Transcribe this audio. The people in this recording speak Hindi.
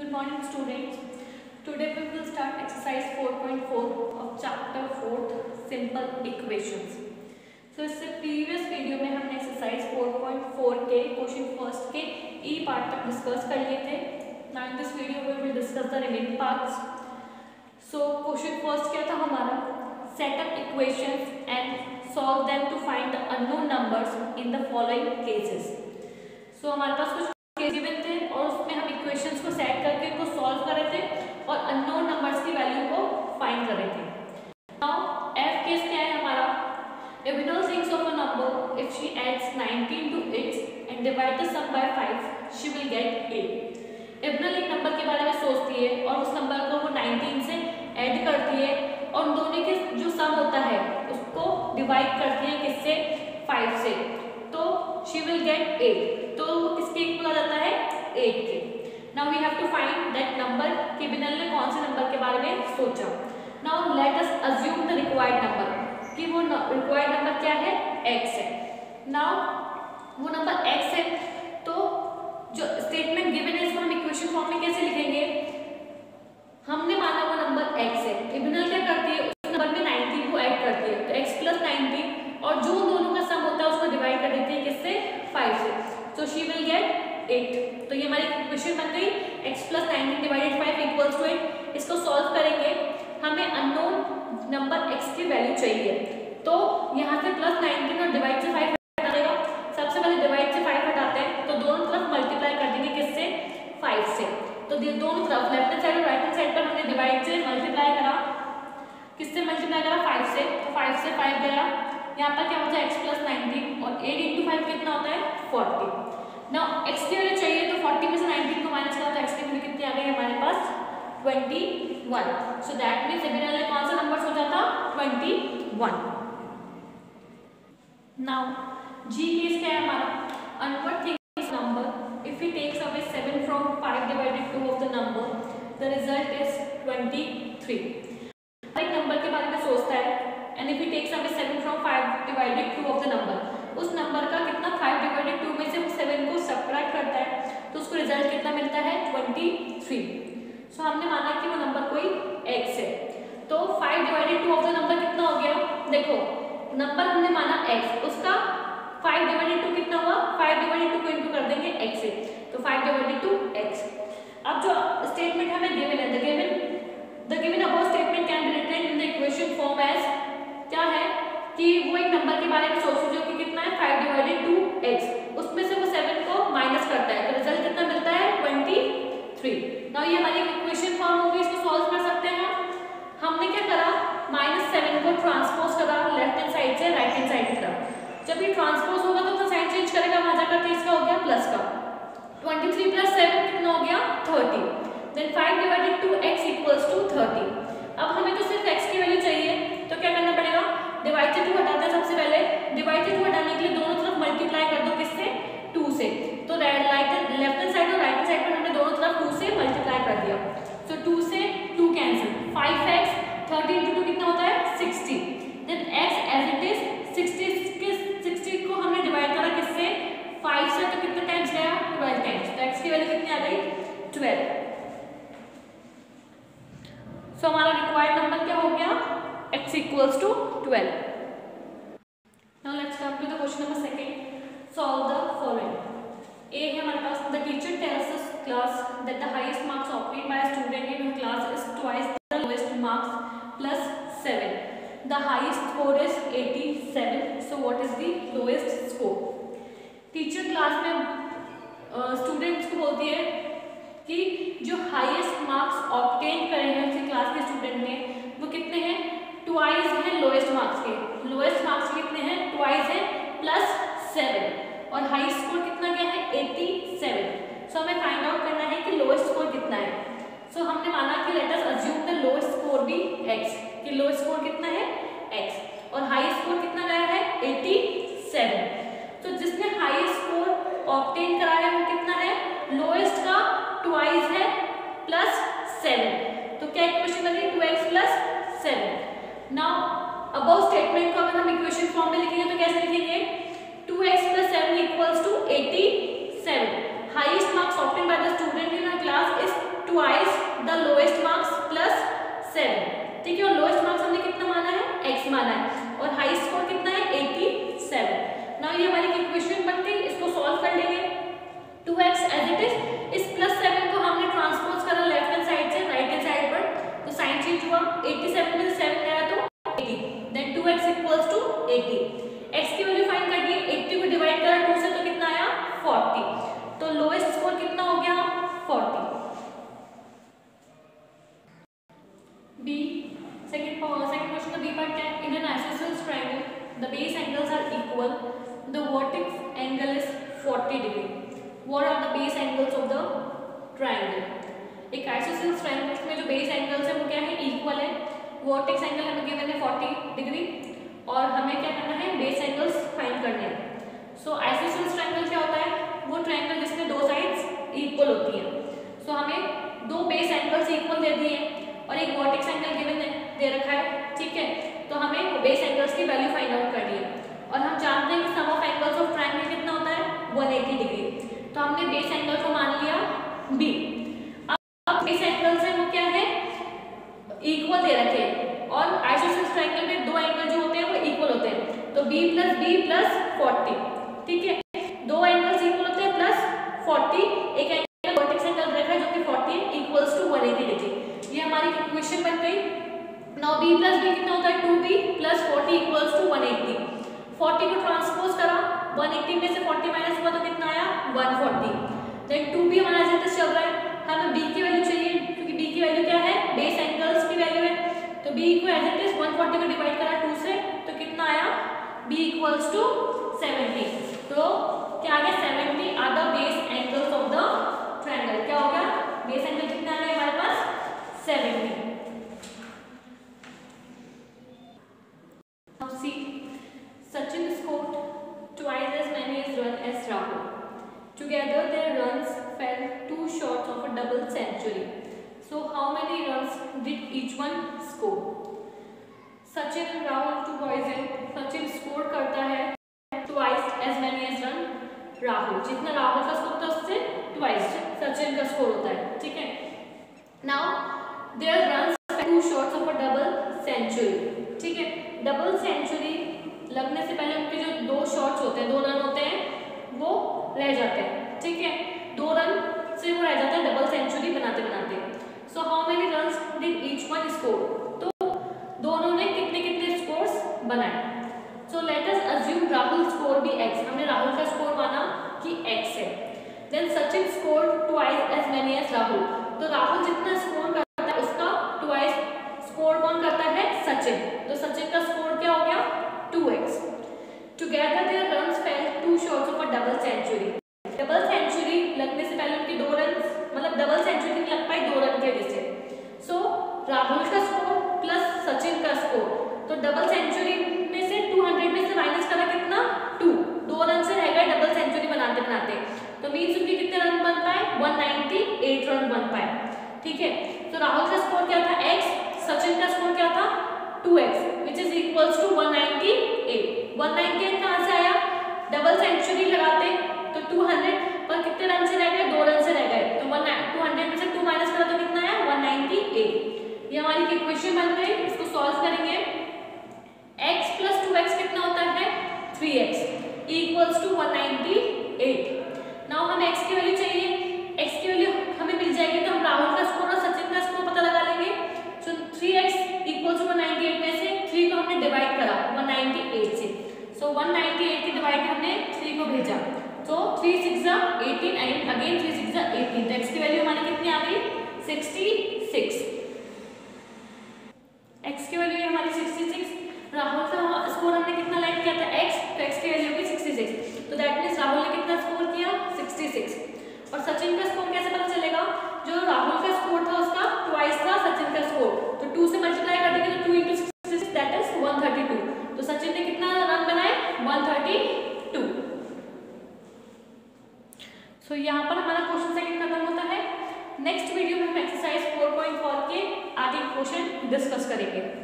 Good morning students. Today we will start exercise 4.4 of chapter 4 simple equations. So इससे previous वीडियो में हमने exercise 4.4 के क्वेश्चन फर्स्ट के ई पार्ट तक डिस्कस कर लिए थे. Now in this video we will discuss the remaining parts. So question first क्या था हमारा? Set up equations and solve them to find the unknown numbers in the following cases. So हमारे पास कुछ केस गिवन थे और उसमें हम इक्वेशंस को सेट करके इनको सॉल्व कर रहे थे और अननोन नंबर्स की वैल्यू को फाइंड कर रहे थे. नाउ एफ केस क्या है हमारा? If Vinal thinks of a number, if she adds 19 to it and divide the sum by 5, she will get 8. Vinal एक नंबर के बारे में सोचती है और उस नंबर को वो 19 से ऐड करती है और उन दोनों के जो सम होता है उसको डिवाइड करती है किससे? 5 से. तो she will get 8. तो किसके इक्वल आ जाता है? 8 के. Now we have to find that number कि विनल ने कौन से नंबर के बारे में सोचा. Now let us assume the required number कि वो required number क्या है? x है. Now वो नंबर x है तो जो स्टेटमेंट गिवन है इसको हम इक्वेशन फॉर्म में कैसे लिखेंगे? हमने माना वो नंबर x है. विनल क्या करती है? उस नंबर में 19 को ऐड करती है तो x प्लस 19 और जो दोनों का सम होता है उसको डिवाइड कर देती है किससे? 5 से. So she will get 8. तो ये हमारी इक्वेशन बन गई x plus 19 divided 5 equals to 8. इसको सॉल्व करेंगे हमें अननोन नंबर x की वैल्यू चाहिए. तो यहाँ से प्लस 19 और डिवाइड से 5 हटा देगा. सबसे पहले डिवाइड से 5 हटाते हैं तो दोनों तरफ मल्टीप्लाई कर देंगे किससे? 5 से. तो दोनों तरफ लेफ्ट हैंड साइड और राइट हैंड साइड पर हमने डिवाइड से मल्टीप्लाई करा. किससे मल्टीप्लाई करा? 5 से. तो 5 से 5 गया. यहाँ पर क्या होता है? x प्लस 19 और 8 इंटू 5 कितना होता है? 40. नाउ x की वैल्यू चाहिए तो 40 में से 19 को माइनस करा तो x की वैल्यू कितनी आ गई हमारे पास? 21. सो दैट मींस विनल ने कौन सा नंबर सोचा था? 21. नाउ g केस क्या है हमारा? Onward things number if he takes away 7 from 5 divided 2 of the number the result is 23. एक नंबर के बारे में सोचता है and if he takes away 7 from 5 divided 2 of the number, उस नंबर का कितना 5 divided 2 में से वो 7 को सब्ट्रैक्ट करता है तो उसको रिजल्ट कितना मिलता है? 23. सो हमने माना कि वो नंबर कोई x है. तो 5 divided 2 of the number कितना हो गया? देखो नंबर हमने माना x, उसका 5 divided 2 कितना हुआ? 5 divided 2 को इंटू कर देंगे x से तो 5 divided 2 x. अब जो स्टेटमेंट हमें गिवन है the given above statement can be written in the equation form as क्या है कि वो एक नंबर के बारे में सोचो जो कि कितना है? 5 divided 2x. उसमें से वो 7 को माइनस करता है तो रिजल्ट कितना मिलता है? 23. नाउ ये हमारी इक्वेशन फॉर्म होगी. इसको सॉल्व कर सकते हैं हमने क्या करा? -7 को ट्रांसपोज करा लेफ्ट हैंड साइड से राइट हैंड साइड की तरफ. जब ये ट्रांसपोज होगा तो साइन चेंज करेगा वहां जाकर के इसका हो गया प्लस का. 23 + 7 कितना हो गया? 30. Then 5 divided 2x equals to 30. अब हमें तो सिर्फ x की वैल्यू चाहिए तो क्या करना पड़ेगा? डिवाइड से 2 हटाते हैं. सबसे पहले डिवाइड से 2 हटाने के लिए दोनों तरफ मल्टीप्लाई कर दो किससे? 2 से. तो लेफ्ट हैंड साइड और राइट हैंड साइड पर हमने दोनों तरफ 2 से मल्टीप्लाई कर दिया. सो 2 से 2 कैंसिल. 5x 30 into 2 कितना होता है? 60. Then x as it is 60 को हमने डिवाइड करा किससे? 5 से तो कितने टाइम्स गया? 12 टाइम्स. तो x की वैल्यू कितनी आ गई? 12. सो हमारा रिक्वायर्ड नंबर क्या हो गया? x equals to 12. Now let's come to the question number 2. Solve the following. A है हमारे पास the teacher tells us class that the highest marks obtained by a student in her class is twice the lowest marks plus 7. The highest score is 87. So what is the lowest score? Teacher class में students को बोलती है कि जो हाईएस्ट मार्क्स ऑब्टेन करे हैं उसी क्लास के स्टूडेंट ने वो कितने हैं? ट्वाइस है लोएस्ट मार्क्स के. लोएस्ट मार्क्स कितने हैं? ट्वाइस है प्लस 7 और हाई स्कोर कितना क्या है? 87. सो हमें फाइंड आउट करना है कि लोएस्ट स्कोर कितना है. सो हमने माना कि let us assume the lowest score भी x कि लोएस्ट स्कोर कितना है? x और हाई स्कोर कितना गया है? 87. तो जिसने हाईएस्ट स्कोर ऑब्टेन करा है वो कितना है? लोएस्ट का ट्वाइस है प्लस 7. तो क्या इक्वेशन बनी? 2x + 7. नाउ अबव स्टेटमेंट को अगर हम इक्वेशन फॉर्म में लिखेंगे तो कैसे लिखेंगे? 2x + 7 equals to 87. Highest marks obtained by the student in a class is twice angles of the triangle. एक आइसोसेलेस ट्रायंगल में जो बेस एंगल्स है वो क्या है, इक्वल है। वर्टेक्स एंगल हमें गिवन है 40 डिग्री और हमें क्या करना है, बेस एंगल्स फाइंड करने हैं। सो आइसोसेलेस ट्रायंगल क्या होता है, वो ट्रायंगल जिसमें दो साइड्स इक्वल होती हैं। सो हमें दो बेस एंगल्स इक्वल दे दिए और एक वर्टेक्स एंगल गिवन दे रखा है, ठीक है। तो हमें बेस एंगल्स की वैल्यू फाइंड आउट करनी है और हम जानते हैं कि sum of angles of triangle कितना होता है, 180 डिग्री। तो हमने बेस एंगल को मान लिया बी। अब बेस एंगल्स है वो क्या है, इक्वल दे रखे हैं और आइसोसेलेस ट्रायंगल में दो एंगल जो होते हैं वो इक्वल होते हैं। तो b प्लस 40, ठीक है। दो एंगल्स इक्वल होते हैं प्लस 40, एक एंगल वर्टेक्स एंगल रखा है जो कि 40 इक्वल्स टू 180 डिग्री। ये हमारी इक्वेशन बन गई। नाउ b प्लस b कितना होता है, 2b प्लस 40 इक्वल्स टू 180। 40 को ट्रांसपोज करा, 180 में से 40 माइनस हुआ तो कितना आया, 140। देन 2b हमारा जैसे चल रहा है, हमें b की वैल्यू चाहिए क्योंकि b की वैल्यू क्या है, बेस एंगल्स की वैल्यू है। तो b को एज इट इज 140 को डिवाइड करा 2 से तो कितना आया, b इक्वल्स टू 70। तो क्या आ गया, 70 are the base angles of the triangle. क्या हो गया, बेस एंगल कितना आ गया हमारे पास, 70। Now see, Sachin scored twice as many as run as Rahul. Together their runs fell 2 short of a double century. So how many runs did each one score? Sachin and Rahul, two boys हैं। Sachin score करता है twice as many as run Rahul। जितना राहुल का स्कोर था उससे twice सचिन का स्कोर होता है, ठीक है। Now their runs fell 2 short of a double century, ठीक है। डबल सेंचुरी लगने से पहले उनके जो दो शॉट्स होते हैं, 2 रन होते हैं वो रह जाते हैं, ठीक है। 2 रन से वो रह जाता है डबल सेंचुरी बनाते बनाते। So how many runs did each one score, तो दोनों ने कितने कितने स्कोर्स बनाए। So let us assume Rahul score भी x, हमने राहुल का स्कोर माना कि x है। Then Sachin score twice as many as Rahul, तो राहुल जितना स्कोर करता है उसका ट्वाइस स्कोर कौन करता है, सचिन। तो सचिन का स्कोर क्या हो गया, 2x। Together their runs fell 2 शॉट्स of a double century. Double century लगने से पहले उनके 2 रन, मतलब डबल सेंचुरी नहीं लग पाई 2 रन की वजह से। सो राहुल का स्कोर प्लस सचिन का स्कोर, तो डबल सेंचुरी में से 200 में से माइनस करा कितना, 2 रन से रह गए डबल सेंचुरी बनाते बनाते। तो मीन्स उनके कितने रन बन पाए, 198 रन बन पाए, ठीक है। तो राहुल का स्कोर क्या था, x, सचिन का स्कोर क्या था, 2x, which is equals to 198। 198 कहाँ से आया, डबल सेंचुरी लगाते तो 200 पर कितने रन से रह गए, 2 रन से रह गए। तो 200 में से 2 माइनस करा तो कितना आया, 198। ये हमारी इक्वेशन बन गई। इसको सॉल्व करेंगे, x प्लस 2x कितना होता है, 3x इक्वल्स टू 198। नाउ हमें x की वैल्यू चाहिए, x की वैल्यू हमें मिल जाएगी तो हम राहुल का स्कोर और सचिन का स्कोर पता लगा लेंगे। सो 3x इक्वल्स टू 198 में से 3 को हमने डिवाइड करा 198 से। सो 198 की डिवाइड हमने 3 को भेजा, तो 3 6 18 एंड अगेन 3 6 18। तो x की वैल्यू हमारी कितनी आ गई, 66। x की वैल्यू हमारी 66। राहुल का स्कोर हमने कितना लाइक किया था, x, तो x की वैल्यू होगी 66। तो दैट मीन्स राहुल ने कितना स्कोर किया, 66। और सचिन का स्कोर कैसे पता चलेगा, जो राहुल का स्कोर था उसका ट्वाइस था सचिन का स्कोर, तो 2 से मल्टीप्लाई कर देंगे तो 2 into 66 दैट इज 132। तो सचिन ने कितना रन बनाए, 132। सो यहाँ पर हमारा क्वेश्चन सेकंड खत्म होता है। नेक्स्ट वीडियो में हम एक्सरसाइज 4.4 के आगे क्वेश्चन डिस्कस करेंगे।